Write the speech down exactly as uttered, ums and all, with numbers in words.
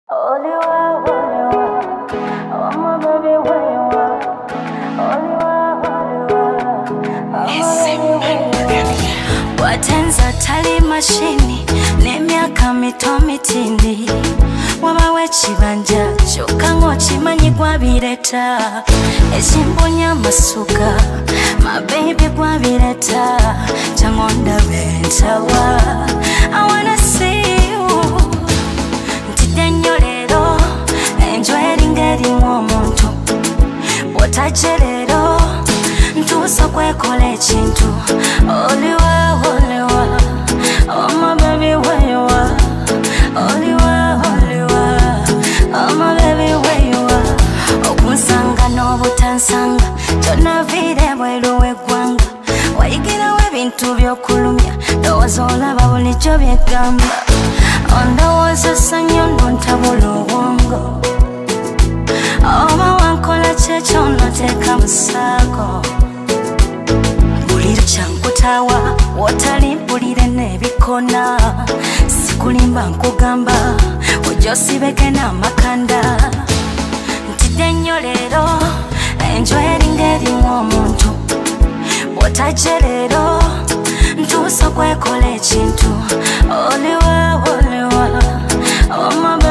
Only one, only one. Oh my baby, where you are? Only one, only one. Oh my baby, where you are? Watenza tali mashini, nemyaka mito mitindi. Wabawe chibanja, choka ngochi manyi kwa bireta. Esimbonya masuka, my baby kwa bireta. Changonda bentawa, I wanna see you. Ntitenyorero, enjoying getting womuntu. Botacherero, ntuso kwe kole chintu. Oliwa, oliwa, oh my baby where you are. Oliwa, oliwa, oh my baby where you are. Okunsanga no butansanga, jona vire bweruwe gwanga. Wayigira we bintu byokulumya, dowoza olaba bulijjo byegamba. Ondowooza sanyo nontabula obwongo. Oba wankola kyekyo noteeka musaako. Bulira kyankutawa, wotali mpulire n'ebikona. Sikulimba nkugamba, ojja osibeke n'amakanda. Ntidde nnyo leero, enjoying erimu omuntu. Bw'otajje leero, ntuusa kwekola ekintu. Oliwa, oliwa, oh my baby.